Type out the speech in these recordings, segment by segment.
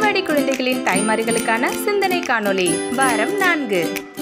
அங்கன்வாடி குழந்தைகளின் தாய்மார்களுக்கான சிந்தனை காணொளி வாரம் 4.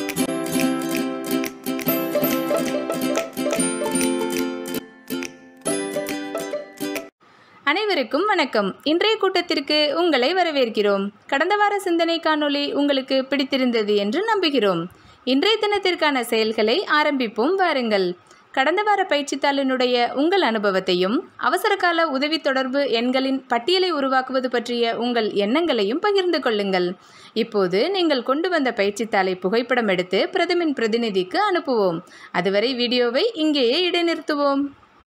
அனைவருக்கும் வணக்கம். இன்றைய கூட்டத்திற்கு உங்களை வரவேற்கிறோம். கடந்த வார சிந்தனை காணொளி உங்களுக்கு பிடித்திருந்தது என்று நம்புகிறோம். இன்றைய தினத்திற்கான செயல்களை ஆரம்பிப்போம் வாருங்கள். கடந்த வார பயிற்சித்தாளினுடைய உங்கள் அனுபவத்தையும் அவசரகால உதவி தொடர்பு எண்களின் பட்டியலை உருவாக்குவது பற்றிய உங்கள் எண்ணங்களையும் பகிர்ந்து கொள்ளுங்கள். இப்போது நீங்கள் கொண்டு வந்த பயிற்சித்தாளை புகைப்படம் எடுத்து பிரதமின் பிரதிநிதிக்கு அனுப்புவோம். அதுவரை வீடியோவை இங்கேயே இடைநிறுத்துவோம்.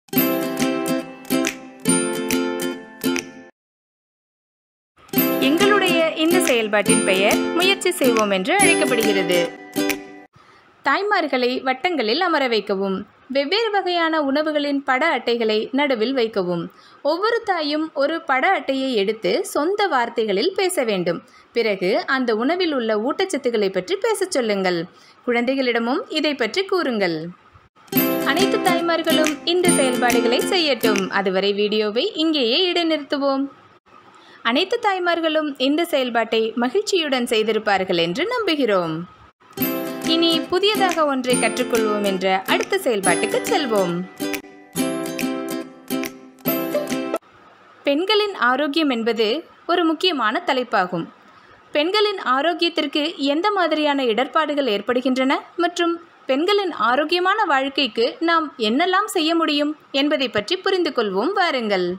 எங்களுடைய இந்த செயல்பாட்டின் பெயர் முயற்சி செய்வோம் என்று அழைக்கப்படுகிறது. தாய்மார்களை வட்டங்களில் அமர வைக்கவும். வெவ்வேறு வகையான உணவுகளின் பட அட்டைகளை நடுவில் வைக்கவும். ஒவ்வொரு தாயும் ஒரு பட அட்டையை எடுத்து சொந்த வார்த்தைகளில் பேச வேண்டும். பிறகு அந்த உணவில் உள்ள ஊட்டச்சத்துக்களை பற்றி பேசச் சொல்லுங்கள். குழந்தைகளிடமும் இதை பற்றி கூறுங்கள். அனைத்து தாய்மார்களும் இந்த செயல்பாடுகளை செய்யட்டும். அதுவரை வீடியோவை இங்கேயே இடைநிறுத்துவோம். அனைத்து தாய்மார்களும் இந்த செயல்பாட்டை மகிழ்ச்சியுடன் செய்திருப்பார்கள் என்று நம்புகிறோம். இனி புதியதாக ஒன்றை கற்றுக்கொள்வோம் என்ற அடுத்த செயல்பாட்டுக்கு செல்வோம். பெண்களின் ஆரோக்கியம் என்பது ஒரு முக்கியமான தலைப்பாகும். பெண்களின் ஆரோக்கியத்திற்கு எந்த மாதிரியான இடர்பாடுகள் ஏற்படுகின்றன மற்றும் பெண்களின் ஆரோக்கியமான வாழ்க்கைக்கு நாம் என்னெல்லாம் செய்ய முடியும் என்பதை பற்றி புரிந்து கொள்வோம் வாருங்கள்.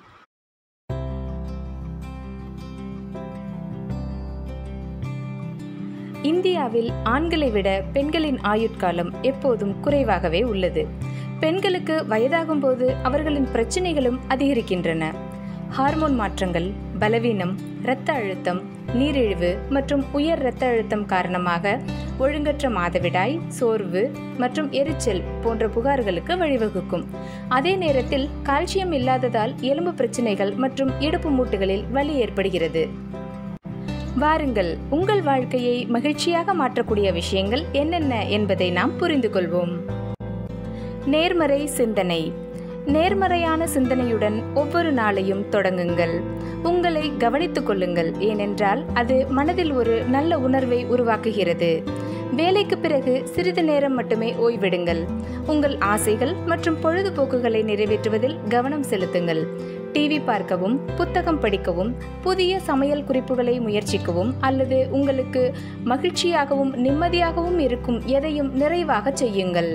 இந்தியாவில் ஆண்களை விட பெண்களின் ஆயுட்காலம் எப்போதும் குறைவாகவே உள்ளது. பெண்களுக்கு வயதாகும் போது அவர்களின் பிரச்சனைகளும் அதிகரிக்கின்றன. ஹார்மோன் மாற்றங்கள், பலவீனம், இரத்த அழுத்தம், நீரிழிவு மற்றும் உயர் இரத்த அழுத்தம் காரணமாக ஒழுங்கற்ற மாதவிடாய், சோர்வு மற்றும் எரிச்சல் போன்ற புகார்களுக்கு வழிவகுக்கும். அதே நேரத்தில் கால்சியம் இல்லாததால் எலும்பு பிரச்சனைகள் மற்றும் இடுப்பு மூட்டுகளில் வலி ஏற்படுகிறது. வாருங்கள், உங்கள் வாழ்க்கையை மகிழ்ச்சியாக மாற்றக்கூடிய விஷயங்கள் என்னென்ன என்பதை நாம் புரிந்து கொள்வோம். நேர்மறை சிந்தனை. நேர்மறையான சிந்தனையுடன் ஒவ்வொரு நாளையும் தொடங்குங்கள். உங்களை கவனித்துக் கொள்ளுங்கள், ஏனென்றால் அது மனதில் ஒரு நல்ல உணர்வை உருவாக்குகிறது. வேலைக்கு பிறகு சிறிது நேரம் மட்டுமே ஓய்வெடுங்கள். உங்கள் ஆசைகள் மற்றும் பொழுதுபோக்குகளை நிறைவேற்றுவதில் கவனம் செலுத்துங்கள். டிவி பார்க்கவும், புத்தகம் படிக்கவும், புதிய சமையல் குறிப்புகளை முயற்சிக்கவும் அல்லது உங்களுக்கு மகிழ்ச்சியாகவும் நிம்மதியாகவும் இருக்கும் எதையும் நிறைவாக செய்யுங்கள்.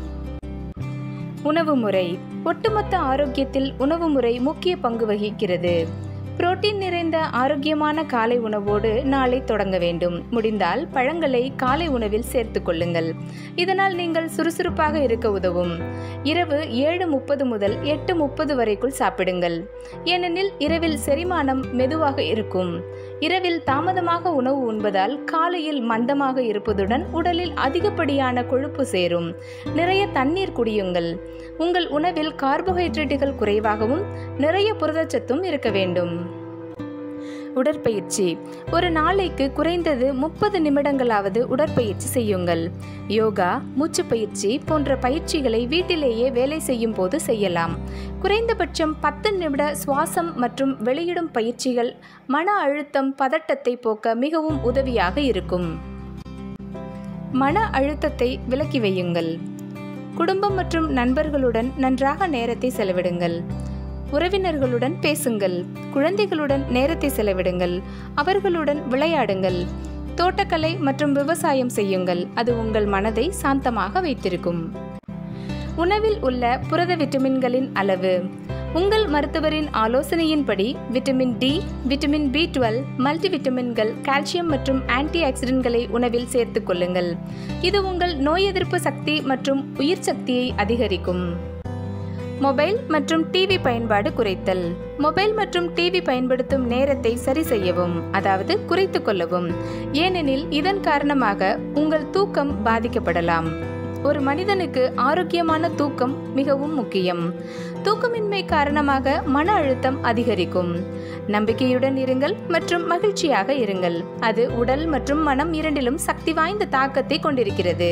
உணவு முறை. ஒட்டுமொத்த ஆரோக்கியத்தில் உணவு முறை முக்கிய பங்கு வகிக்கிறது. புரோட்டீன் நிறைந்த ஆரோக்கியமான காலை உணவோடு நாளை தொடங்க வேண்டும். முடிந்தால் பழங்களை காலை உணவில் சேர்த்து கொள்ளுங்கள். இதனால் நீங்கள் சுறுசுறுப்பாக இருக்க உதவும். இரவு 7:30 முதல் 8:30 வரைக்குள் சாப்பிடுங்கள், ஏனெனில் இரவில் செரிமானம் மெதுவாக இருக்கும். இரவில் தாமதமாக உணவு உண்பதால் காலையில் மந்தமாக இருப்பதுடன் உடலில் அதிகப்படியான கொழுப்பு சேரும். நிறைய தண்ணீர் குடியுங்கள். உங்கள் உணவில் கார்போஹைட்ரேட்டுகள் குறைவாகவும் நிறைய புரதச்சத்தும் இருக்க வேண்டும். உடற்பயிற்சி. ஒரு நாளைக்கு குறைந்தது 30 நிமிடங்களாவது உடற்பயிற்சி செய்யுங்கள். யோகா, மூச்சு பயிற்சி போன்ற பயிற்சிகளை வீட்டிலேயே வேலை செய்யும் போது செய்யலாம். குறைந்தபட்சம் 10 நிமிட சுவாசம் மற்றும் வெளியிடும் பயிற்சிகள் மன அழுத்தம், பதட்டத்தை போக்க மிகவும் உதவியாக இருக்கும். மன அழுத்தத்தை விலக்கி வையுங்கள். குடும்பம் மற்றும் நண்பர்களுடன் நன்றாக நேரத்தை செலவிடுங்கள். உறவினர்களுடன் பேசுங்கள். குழந்தைகளுடன் நேரத்தை செலவிடுங்கள். அவர்களுடன் விளையாடுங்கள். தோட்டக்கலை மற்றும் விவசாயம் செய்யுங்கள். அது உங்கள் மனதை சாந்தமாக வைத்திருக்கும். உணவில் உள்ள புரத விட்டமின்களின் அளவு. உங்கள் மருத்துவரின் ஆலோசனையின்படி விட்டமின் டி, விட்டமின் B12, மல்டிவிட்டமின்கள், கால்சியம் மற்றும் ஆன்டி ஆக்சிடென்ட்களை உணவில் சேர்த்துக் கொள்ளுங்கள். இது உங்கள் நோய் எதிர்ப்பு சக்தி மற்றும் உயிர் சக்தியை அதிகரிக்கும். மொபைல் மற்றும் டிவி பயன்பாடு குறைத்தல். மொபைல் மற்றும் டிவி பயன்படுத்தும் நேரத்தை சரி செய்யவும், அதாவது குறைத்து கொள்ளவும், ஏனெனில் இதன் காரணமாக உங்கள் தூக்கம் பாதிக்கப்படலாம். ஒரு மனிதனுக்கு ஆரோக்கியமான தூக்கம் மிகவும் முக்கியம். தூக்கமின்மை காரணமாக மன அழுத்தம் அதிகரிக்கும். நம்பிக்கையுடன் இருங்கள் மற்றும் மகிழ்ச்சியாக இருங்கள். அது உடல் மற்றும் மனம் இரண்டிலும் சக்தி வாய்ந்த தாக்கத்தை கொண்டிருக்கிறது.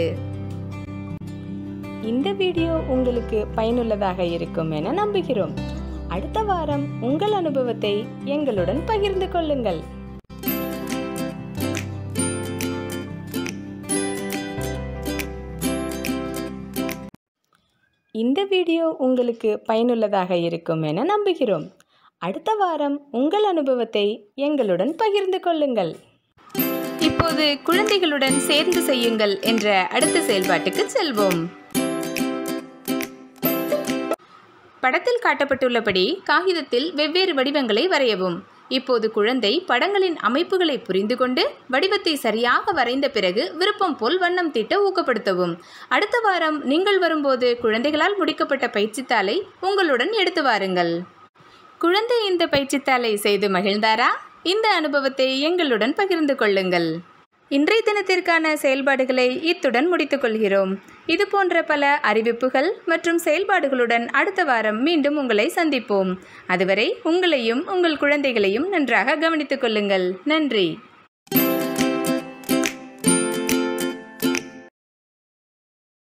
இந்த வீடியோ உங்களுக்கு பயனுள்ளதாக இருக்கும் என நம்புகிறோம். அடுத்த வாரம் உங்கள் அனுபவத்தை எங்களுடன் பகிர்ந்து கொள்ளுங்கள். இந்த வீடியோ உங்களுக்கு பயனுள்ளதாக இருக்கும் என நம்புகிறோம். அடுத்த வாரம் உங்கள் அனுபவத்தை எங்களுடன் பகிர்ந்து கொள்ளுங்கள். இப்போது குழந்தைகளுடன் சேர்ந்து செய்யுங்கள் என்ற அடுத்த செயல்பாட்டுக்கு செல்வோம். படத்தில் காட்டப்பட்டுள்ளபடி காகிதத்தில் வெவ்வேறு வடிவங்களை வரையவும். இப்போது குழந்தை படங்களின் அமைப்புகளை புரிந்து கொண்டு வடிவத்தை சரியாக வரைந்த பிறகு விருப்பம் போல் வண்ணம் தீட்ட ஊக்கப்படுத்தவும். அடுத்த வாரம் நீங்கள் வரும்போது குழந்தைகளால் முடிக்கப்பட்ட பயிற்சித்தாளை உங்களுடன் எடுத்து வாருங்கள். குழந்தை இந்த பயிற்சித்தாளை செய்து மகிழ்ந்தாரா? இந்த அனுபவத்தை எங்களுடன் பகிர்ந்து கொள்ளுங்கள். இன்றைய தினத்திற்கான செயல்பாடுகளை இத்துடன் முடித்துக் கொள்கிறோம். இது போன்ற பல அறிவிப்புகள் மற்றும் செயல்பாடுகளுடன் அடுத்த வாரம் மீண்டும் உங்களை சந்திப்போம். அதுவரை உங்களையும் உங்கள் குழந்தைகளையும் நன்றாக கவனித்துக் கொள்ளுங்கள். நன்றி.